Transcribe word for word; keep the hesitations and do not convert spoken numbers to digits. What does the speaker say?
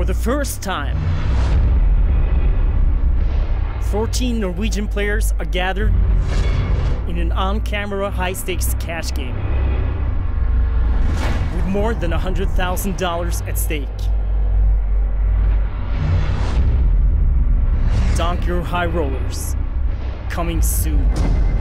the first time, fourteen Norwegian players are gathered in an on-camera high-stakes cash game with more than one hundred thousand dollars at stake. Donkr Highrollers, coming soon.